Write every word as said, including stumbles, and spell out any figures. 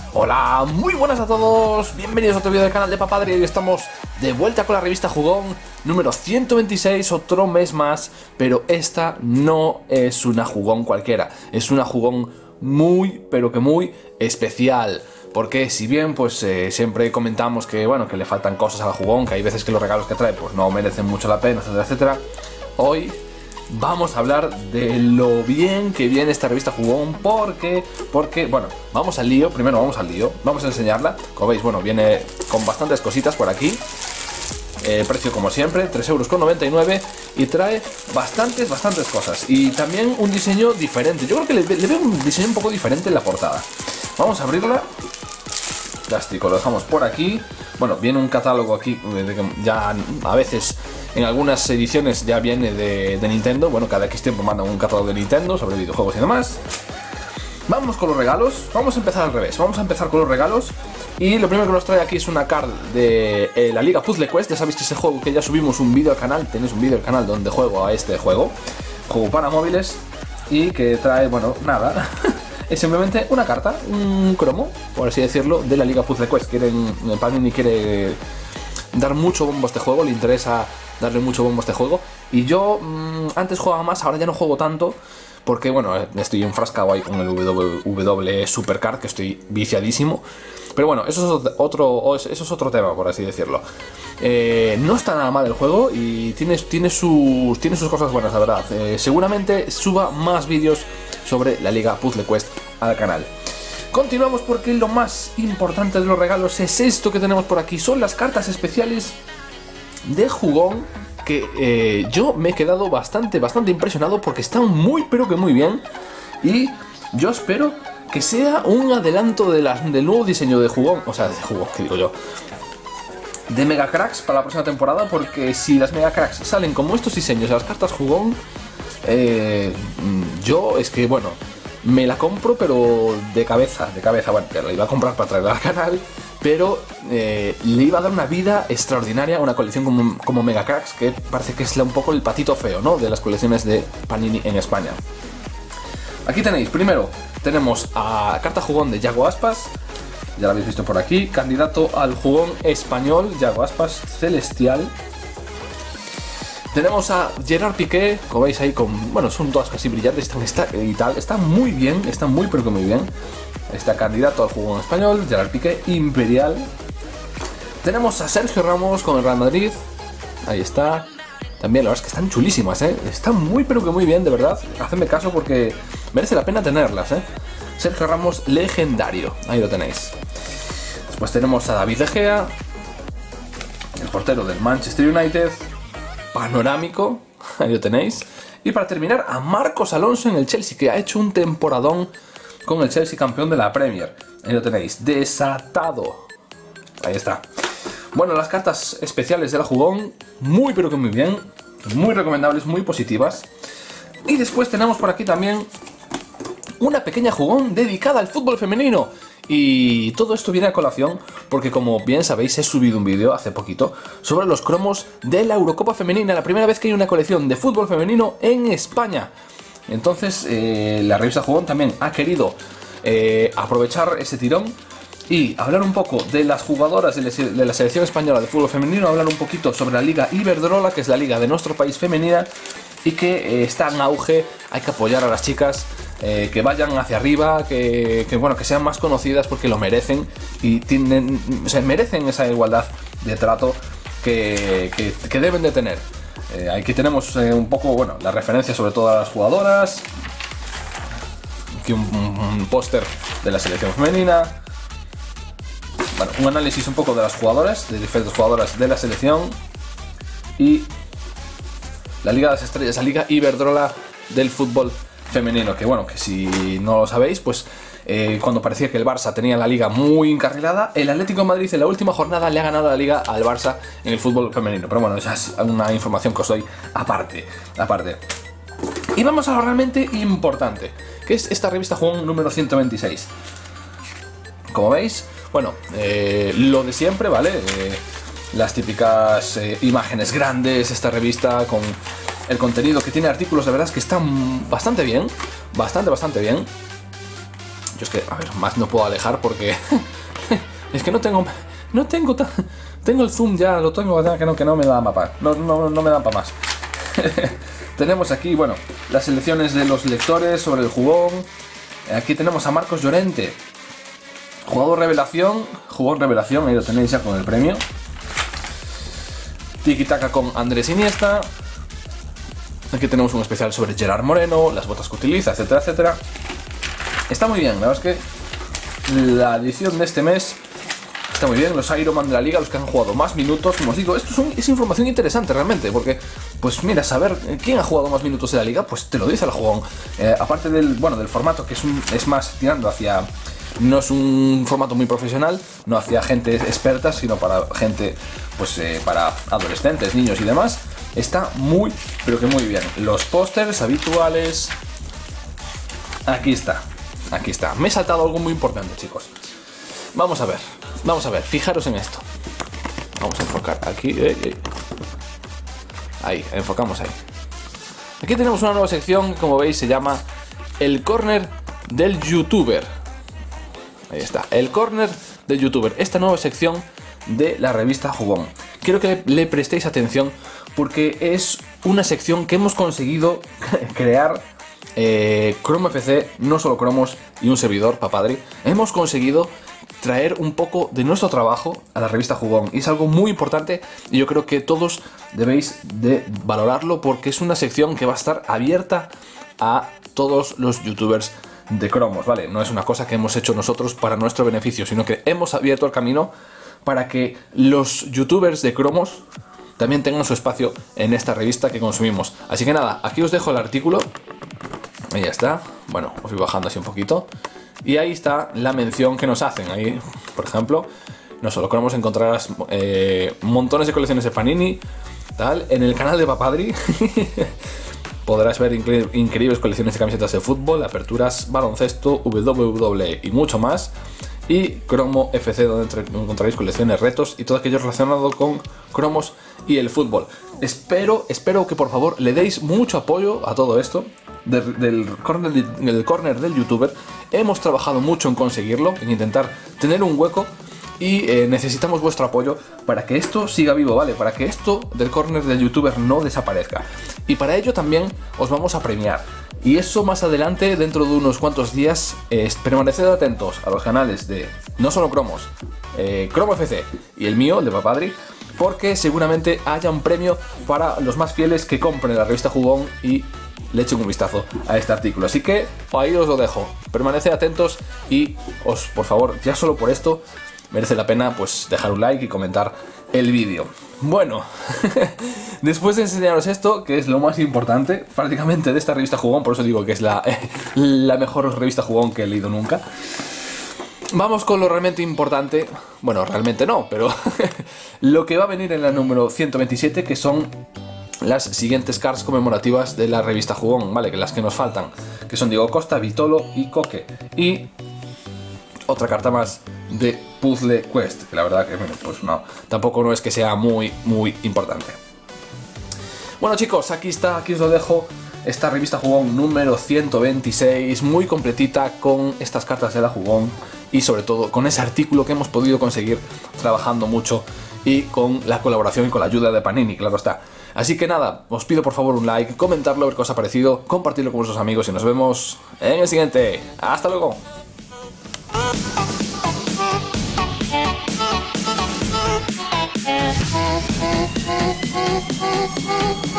Hola, muy buenas a todos, bienvenidos a otro vídeo del canal de Papadri. Hoy estamos de vuelta con la revista Jugón número ciento veintiséis, otro mes más. Pero esta no es una jugón cualquiera, es una jugón muy, pero que muy especial. Porque si bien pues eh, siempre comentamos que bueno, que le faltan cosas a la jugón, que hay veces que los regalos que trae pues no merecen mucho la pena, etcétera, etcétera. Hoy vamos a hablar de lo bien que viene esta revista Jugón, porque, porque, bueno, vamos al lío, primero vamos al lío, vamos a enseñarla. Como veis, bueno, viene con bastantes cositas por aquí. El precio como siempre, tres euros con noventa y nueve, y trae bastantes, bastantes cosas. Y también un diseño diferente, yo creo que le, le veo un diseño un poco diferente en la portada. Vamos a abrirla. Plástico, lo dejamos por aquí. Bueno, viene un catálogo aquí, ya a veces en algunas ediciones ya viene de, de Nintendo. Bueno, cada X tiempo mandan un catálogo de Nintendo sobre videojuegos y demás. Vamos con los regalos, vamos a empezar al revés, vamos a empezar con los regalos. Y lo primero que nos trae aquí es una card de eh, la Liga Puzzle Quest. Ya sabéis que ese juego, que ya subimos un vídeo al canal, tenéis un vídeo al canal donde juego a este juego. Juego para móviles y que trae, bueno, nada. Es simplemente una carta, un cromo, por así decirlo, de la Liga Puzzle Quest. Quieren, Panini quiere dar mucho bombo a este juego, le interesa darle mucho bombo a este juego. Y yo mmm, antes jugaba más, ahora ya no juego tanto, porque bueno, estoy enfrascado ahí con el W W Supercard, que estoy viciadísimo. Pero bueno, eso es otro, eso es otro tema, por así decirlo. Eh, no está nada mal el juego y tiene, tiene, sus, tiene sus cosas buenas, la verdad. Eh, seguramente suba más vídeos sobre la Liga Puzzle Quest al canal. Continuamos porque lo más importante de los regalos es esto que tenemos por aquí. Son las cartas especiales de Jugón, que eh, yo me he quedado bastante, bastante impresionado porque están muy, pero que muy bien. Y yo espero que sea un adelanto de la, del nuevo diseño de Jugón, o sea, de Jugón, ¿qué digo yo? De Mega Cracks para la próxima temporada, porque si las Mega Cracks salen como estos diseños de las cartas Jugón, eh, yo es que, bueno, me la compro, pero de cabeza, de cabeza, bueno, que la iba a comprar para traerla al canal, pero eh, le iba a dar una vida extraordinaria a una colección como, como Mega Cracks, que parece que es un poco el patito feo, ¿no?, de las colecciones de Panini en España. Aquí tenéis, primero, tenemos a carta Jugón de Yago Aspas, ya lo habéis visto por aquí, candidato al Jugón español, Yago Aspas Celestial. Tenemos a Gerard Piqué, como veis ahí, con, bueno, son todas casi brillantes, están, está, y tal, está muy bien, está muy pero que muy bien. Está candidato al Jugón español, Gerard Piqué, Imperial. Tenemos a Sergio Ramos con el Real Madrid, ahí está. También la verdad es que están chulísimas, ¿eh? Están muy pero que muy bien, de verdad. Hacedme caso porque merece la pena tenerlas, ¿eh? Sergio Ramos legendario, ahí lo tenéis. Después tenemos a David De Gea, el portero del Manchester United, panorámico, ahí lo tenéis. Y para terminar, a Marcos Alonso en el Chelsea, que ha hecho un temporadón con el Chelsea, campeón de la Premier. Ahí lo tenéis, desatado. Ahí está. Bueno, las cartas especiales de la Jugón, muy pero que muy bien, muy recomendables, muy positivas. Y después tenemos por aquí también una pequeña Jugón dedicada al fútbol femenino. Y todo esto viene a colación porque, como bien sabéis, he subido un vídeo hace poquito sobre los cromos de la Eurocopa Femenina, la primera vez que hay una colección de fútbol femenino en España. Entonces, eh, la revista Jugón también ha querido eh, aprovechar ese tirón y hablar un poco de las jugadoras de la selección española de fútbol femenino, hablar un poquito sobre la Liga Iberdrola, que es la liga de nuestro país femenina y que eh, está en auge. Hay que apoyar a las chicas, eh, que vayan hacia arriba, que, que, bueno, que sean más conocidas porque lo merecen y tienen, o sea, merecen esa igualdad de trato que, que, que deben de tener. Eh, aquí tenemos eh, un poco, bueno, la referencia sobre todas las jugadoras. Aquí un, un, un póster de la selección femenina. Bueno, un análisis un poco de las jugadoras, de diferentes jugadoras de la selección. Y la Liga de las Estrellas, la Liga Iberdrola del fútbol femenino. Que bueno, que si no lo sabéis, pues eh, cuando parecía que el Barça tenía la Liga muy encarrilada, el Atlético de Madrid en la última jornada le ha ganado la Liga al Barça en el fútbol femenino. Pero bueno, esa es una información que os doy aparte, aparte. Y vamos a lo realmente importante, que es esta revista Jugón número ciento veintiséis. Como veis, bueno, eh, lo de siempre, ¿vale? Eh, las típicas eh, imágenes grandes, esta revista con el contenido que tiene artículos, de verdad es que están bastante bien, bastante, bastante bien. Yo es que, a ver, más no puedo alejar porque es que no tengo, no tengo, tengo el zoom ya, lo tengo ya que no, que no me da para, no, no, no me dan para más. Tenemos aquí, bueno, las selecciones de los lectores sobre el jugón. Aquí tenemos a Marcos Llorente, jugador revelación, jugón revelación, ahí lo tenéis ya con el premio. Tiki Taka con Andrés Iniesta. Aquí tenemos un especial sobre Gerard Moreno, las botas que utiliza, etcétera, etcétera. Está muy bien, la verdad es que la edición de este mes está muy bien. Los Ironman de la liga, los que han jugado más minutos, como os digo, esto es, un, es información interesante realmente, porque, pues mira, saber quién ha jugado más minutos en la liga, pues te lo dice el jugón. Eh, aparte del, bueno, del formato, que es, un, es más tirando hacia... No es un formato muy profesional, no hacia gente experta, sino para gente, pues eh, para adolescentes, niños y demás. Está muy, pero que muy bien. Los pósters habituales. Aquí está, aquí está. Me he saltado algo muy importante, chicos. Vamos a ver, vamos a ver, fijaros en esto. Vamos a enfocar aquí. Eh, eh. Ahí, enfocamos ahí. Aquí tenemos una nueva sección, como veis, se llama El Corner del Youtuber. Ahí está, el corner del youtuber, esta nueva sección de la revista Jugón. Quiero que le prestéis atención porque es una sección que hemos conseguido crear eh, Cromo F C, no solo Cromos y un servidor, Papadri. Hemos conseguido traer un poco de nuestro trabajo a la revista Jugón y es algo muy importante y yo creo que todos debéis de valorarlo porque es una sección que va a estar abierta a todos los youtubers de cromos, ¿vale? No es una cosa que hemos hecho nosotros para nuestro beneficio, sino que hemos abierto el camino para que los youtubers de cromos también tengan su espacio en esta revista que consumimos. Así que nada, aquí os dejo el artículo. Ahí ya está. Bueno, os voy bajando así un poquito. Y ahí está la mención que nos hacen. Ahí, por ejemplo, no solo cromos encontrarás eh, montones de colecciones de Panini, tal, en el canal de Papadri. Podrás ver incre increíbles colecciones de camisetas de fútbol, aperturas, baloncesto, W W E y mucho más. Y Cromo F C, donde encontraréis colecciones, retos y todo aquello relacionado con cromos y el fútbol. Espero, espero que por favor le deis mucho apoyo a todo esto. Del, del, corner, del corner del youtuber. Hemos trabajado mucho en conseguirlo, en intentar tener un hueco. Y eh, necesitamos vuestro apoyo para que esto siga vivo, ¿vale? Para que esto del corner del youtuber no desaparezca. Y para ello también os vamos a premiar. Y eso más adelante, dentro de unos cuantos días, eh, permaneced atentos a los canales de no solo Cromos, eh, Cromo F C y el mío, el de Papadri, porque seguramente haya un premio para los más fieles que compren la revista Jugón y le echen un vistazo a este artículo. Así que ahí os lo dejo. Permaneced atentos y os, por favor, ya solo por esto merece la pena pues dejar un like y comentar el vídeo. Bueno, después de enseñaros esto, que es lo más importante prácticamente de esta revista Jugón, por eso digo que es la, la mejor revista Jugón que he leído nunca, vamos con lo realmente importante. Bueno, realmente no, pero lo que va a venir en la número ciento veintisiete, que son las siguientes cards conmemorativas de la revista Jugón, ¿vale? Que las que nos faltan, que son Diego Costa, Vitolo y Coque. Y otra carta más de Puzzle Quest, que la verdad que pues no, tampoco no es que sea muy, muy importante. Bueno chicos, aquí está, aquí os lo dejo, esta revista Jugón número ciento veintiséis, muy completita con estas cartas de la Jugón y sobre todo con ese artículo que hemos podido conseguir trabajando mucho y con la colaboración y con la ayuda de Panini, claro está. Así que nada, os pido por favor un like, comentarlo, ver qué os ha parecido, compartirlo con vuestros amigos y nos vemos en el siguiente. ¡Hasta luego! Thank you.